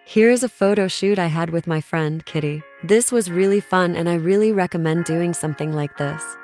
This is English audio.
Here is a photo shoot I had with my friend, Kitty. This was really fun and I really recommend doing something like this.